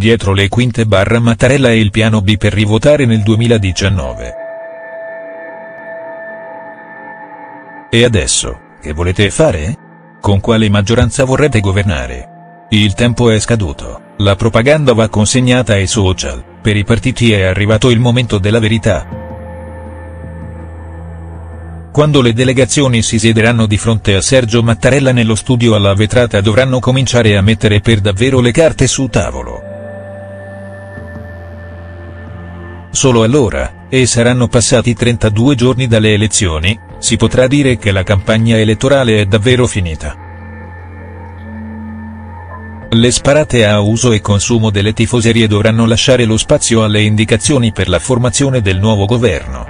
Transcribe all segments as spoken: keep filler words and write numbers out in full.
dietro le quinte barra Mattarella e il piano B per rivotare nel duemiladiciannove. E adesso, che volete fare? Con quale maggioranza vorrete governare? Il tempo è scaduto, la propaganda va consegnata ai social, per i partiti è arrivato il momento della verità. Quando le delegazioni si siederanno di fronte a Sergio Mattarella nello studio alla vetrata dovranno cominciare a mettere per davvero le carte sul tavolo. Solo allora, e saranno passati trentadue giorni dalle elezioni, si potrà dire che la campagna elettorale è davvero finita. Le sparate a uso e consumo delle tifoserie dovranno lasciare lo spazio alle indicazioni per la formazione del nuovo governo.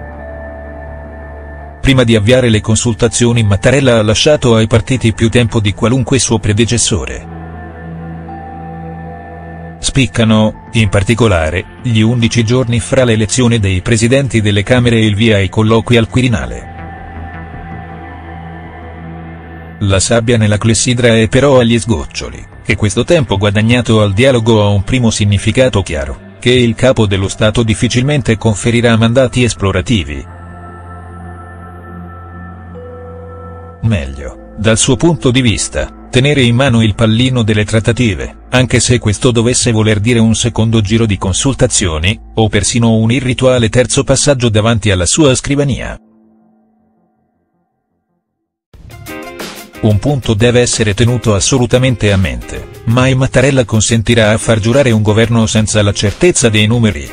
Prima di avviare le consultazioni Mattarella ha lasciato ai partiti più tempo di qualunque suo predecessore. Spiccano, in particolare, gli undici giorni fra l'elezione dei presidenti delle Camere e il via ai colloqui al Quirinale. La sabbia nella clessidra è però agli sgoccioli, che questo tempo guadagnato al dialogo ha un primo significato chiaro, che il capo dello Stato difficilmente conferirà mandati esplorativi. Meglio, dal suo punto di vista, tenere in mano il pallino delle trattative, anche se questo dovesse voler dire un secondo giro di consultazioni, o persino un irrituale terzo passaggio davanti alla sua scrivania. Un punto deve essere tenuto assolutamente a mente, mai Mattarella consentirà a far giurare un governo senza la certezza dei numeri.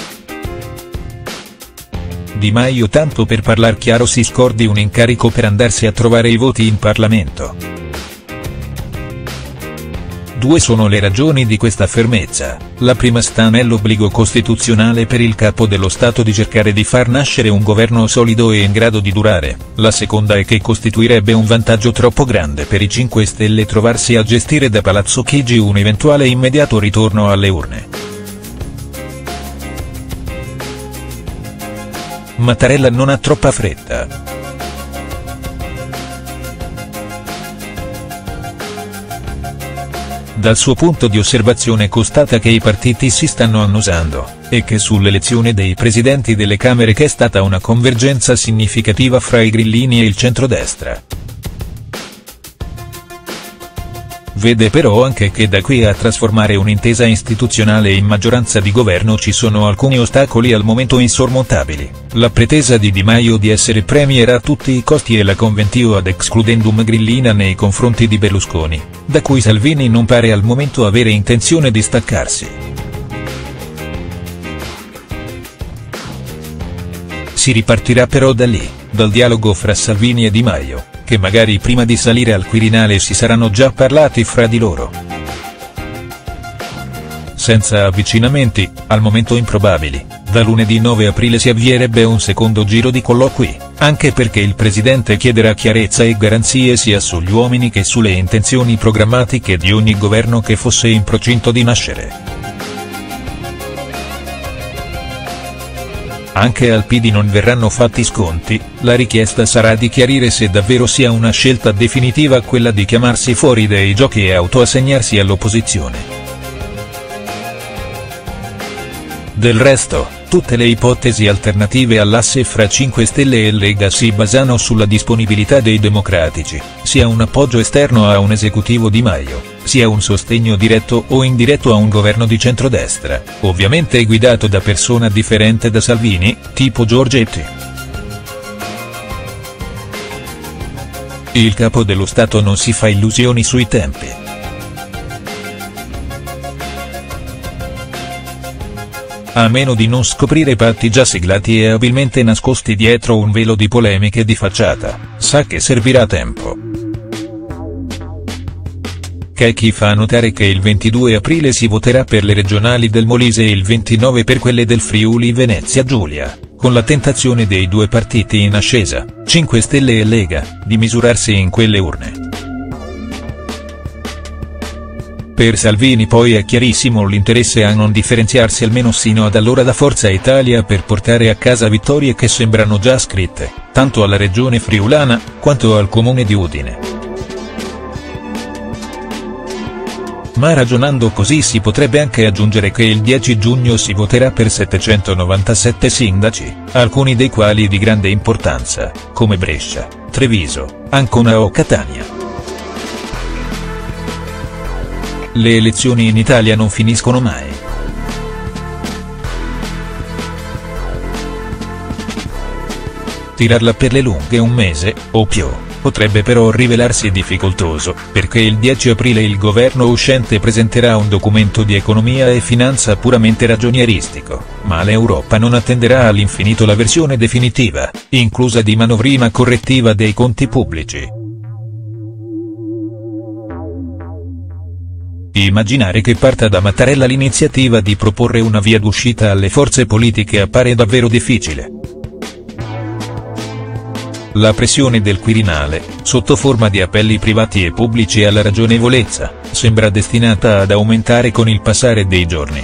Di Maio, tanto per parlar chiaro, si scordi un incarico per andarsi a trovare i voti in Parlamento. Due sono le ragioni di questa fermezza, la prima sta nell'obbligo costituzionale per il capo dello Stato di cercare di far nascere un governo solido e in grado di durare, la seconda è che costituirebbe un vantaggio troppo grande per i cinque Stelle trovarsi a gestire da Palazzo Chigi un eventuale immediato ritorno alle urne. Mattarella non ha troppa fretta. Dal suo punto di osservazione constata che i partiti si stanno annusando, e che sull'elezione dei presidenti delle Camere c'è stata una convergenza significativa fra i grillini e il centrodestra. Vede però anche che da qui a trasformare un'intesa istituzionale in maggioranza di governo ci sono alcuni ostacoli al momento insormontabili, la pretesa di Di Maio di essere premier a tutti i costi e la conventio ad excludendum grillina nei confronti di Berlusconi, da cui Salvini non pare al momento avere intenzione di staccarsi. Si ripartirà però da lì, dal dialogo fra Salvini e Di Maio, che magari prima di salire al Quirinale si saranno già parlati fra di loro. Senza avvicinamenti, al momento improbabili, da lunedì nove aprile si avvierebbe un secondo giro di colloqui, anche perché il Presidente chiederà chiarezza e garanzie sia sugli uomini che sulle intenzioni programmatiche di ogni governo che fosse in procinto di nascere. Anche al P D non verranno fatti sconti, la richiesta sarà di chiarire se davvero sia una scelta definitiva quella di chiamarsi fuori dai giochi e autoassegnarsi all'opposizione. Del resto, tutte le ipotesi alternative all'asse fra cinque Stelle e Lega si basano sulla disponibilità dei democratici, sia un appoggio esterno a un esecutivo Di Maio, sia un sostegno diretto o indiretto a un governo di centrodestra, ovviamente guidato da persona differente da Salvini, tipo Giorgetti. Il capo dello Stato non si fa illusioni sui tempi. A meno di non scoprire patti già siglati e abilmente nascosti dietro un velo di polemiche di facciata, sa che servirà tempo. C'è chi fa notare che il ventidue aprile si voterà per le regionali del Molise e il ventinove per quelle del Friuli Venezia Giulia, con la tentazione dei due partiti in ascesa, cinque Stelle e Lega, di misurarsi in quelle urne. Per Salvini poi è chiarissimo l'interesse a non differenziarsi almeno sino ad allora da Forza Italia per portare a casa vittorie che sembrano già scritte, tanto alla regione friulana, quanto al comune di Udine. Ma ragionando così si potrebbe anche aggiungere che il dieci giugno si voterà per settecentonovantasette sindaci, alcuni dei quali di grande importanza, come Brescia, Treviso, Ancona o Catania. Le elezioni in Italia non finiscono mai. Tirarla per le lunghe un mese, o più, potrebbe però rivelarsi difficoltoso, perché il dieci aprile il governo uscente presenterà un documento di economia e finanza puramente ragionieristico, ma l'Europa non attenderà all'infinito la versione definitiva, inclusa di manovrina correttiva dei conti pubblici. Immaginare che parta da Mattarella l'iniziativa di proporre una via d'uscita alle forze politiche appare davvero difficile. La pressione del Quirinale, sotto forma di appelli privati e pubblici alla ragionevolezza, sembra destinata ad aumentare con il passare dei giorni.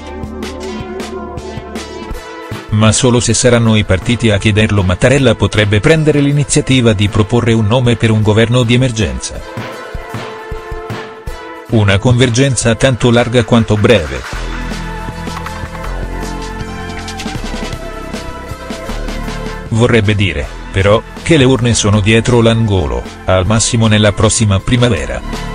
Ma solo se saranno i partiti a chiederlo Mattarella potrebbe prendere l'iniziativa di proporre un nome per un governo di emergenza. Una convergenza tanto larga quanto breve. Vorrebbe dire, però, che le urne sono dietro l'angolo, al massimo nella prossima primavera.